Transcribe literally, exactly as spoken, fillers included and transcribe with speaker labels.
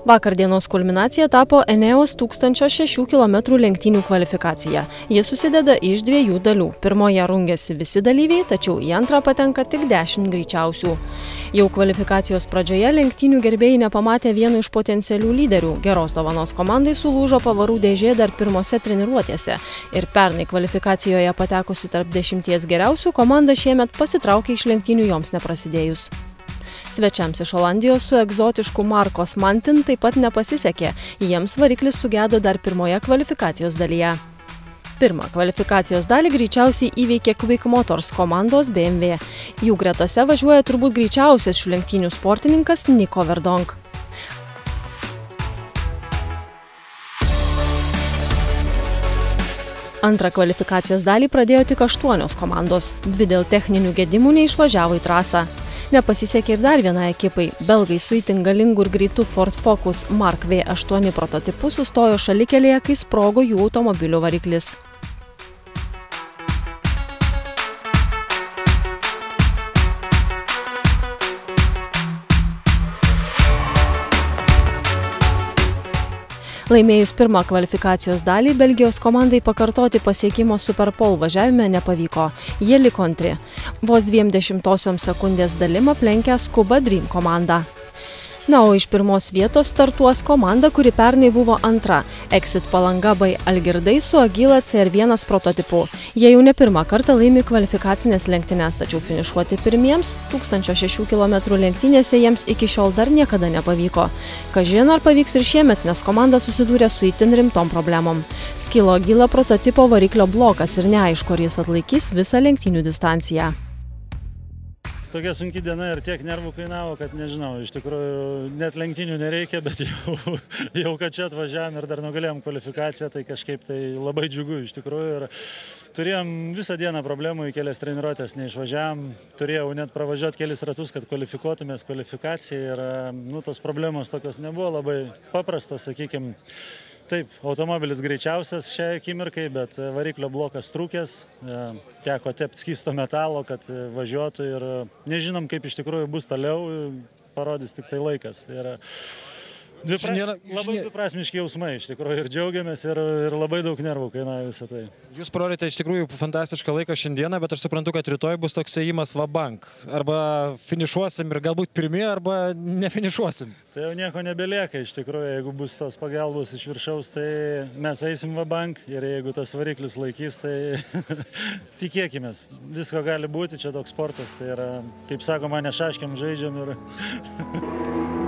Speaker 1: Vakar dienos kulminacija tapo Eneos tūkstančio šešių kilometrų lenktynių kvalifikacija. Ji susideda iš dviejų dalių. Pirmoje rungiasi visi dalyviai, tačiau į antrą patenka tik dešimt greičiausių. Jau kvalifikacijos pradžioje lenktynių gerbėjai nepamatė vieno iš potencialių lyderių. Geros dovanos komandai sulūžo pavarų dėžė dar pirmose treniruotėse. Ir pernai kvalifikacijoje patekusi tarp dešimties geriausių, komanda šiemet pasitraukė iš lenktynių joms neprasidėjus. Svečiams iš Olandijos su egzotišku Markos Mantin taip pat nepasisekė. Jiems variklis sugedo dar pirmoje kvalifikacijos dalyje. Pirmą kvalifikacijos dalį greičiausiai įveikė Quick Motors komandos B M W. Jų gretose važiuoja turbūt greičiausias šių lenktynių sportininkas Nico Verdonk. Antrą kvalifikacijos dalį pradėjo tik aštuonios komandos. Dvi dėl techninių gedimų neišvažiavo į trasą. Nepasisekė ir dar vienai ekipai. Belgai su itin galingu ir greitu Ford Focus Mark V aštuoni prototipu sustojo šalikelėje, kai sprogo jų automobilio variklis. Laimėjus pirmą kvalifikacijos dalį, Belgijos komandai pakartoti pasiekimo Superpole važiavime nepavyko. Jie liko antri. Vos dviem dešimtosiom sekundės dalim aplenkę Scuba Dream komandą. Na, o iš pirmos vietos startuos komanda, kuri pernai buvo antra. Exit Palanga by Algirdai su Agila C R vienas prototipu. Jie jau ne pirmą kartą laimi kvalifikacinės lenktynes, tačiau finišuoti pirmiems tūkstančio šešių kilometrų lenktynėse jiems iki šiol dar niekada nepavyko. Kažin ar pavyks ir šiemet, nes komanda susidūrė su itin rimtom problemom. Skilo Agila prototipo variklio blokas ir neaišku, ar jis atlaikys visą lenktynių distanciją.
Speaker 2: Tokia sunki diena ir tiek nervų kainavo, kad nežinau, iš tikrųjų net lenktynių nereikia, bet jau, jau kad čia atvažiavam ir dar nugalėjom kvalifikaciją, tai kažkaip tai labai džiugu iš tikrųjų. Ir turėjom visą dieną problemų, į kelias treniruotės neišvažiavam, turėjau net pravažiuoti kelis ratus, kad kvalifikuotumės kvalifikaciją ir nu, tos problemos tokios nebuvo labai paprastos, sakykime. Taip, automobilis greičiausias šiai akimirkai, bet variklio blokas trūkęs, teko tepti skysto metalo, kad važiuotų ir nežinom, kaip iš tikrųjų bus toliau, parodys tik tai laikas. Ir dvipra... labai dviprasmiški jausmai, iš tikrųjų, ir džiaugiamės, ir, ir labai daug nervų kainavo visą tai.
Speaker 3: Jūs parodėte iš tikrųjų fantastišką laiką šiandieną, bet aš suprantu, kad rytoj bus toks ėjimas va bank. Arba finišuosim ir galbūt pirmi, arba nefinišuosim.
Speaker 2: Tai jau nieko nebelieka, iš tikrųjų, jeigu bus tos pagalbos iš viršaus, tai mes eisim va bank, ir jeigu tas variklis laikys, tai tikėkimės. Visko gali būti, čia toks sportas, tai yra, kaip sakoma, ne šaškiam žaidžiam ir...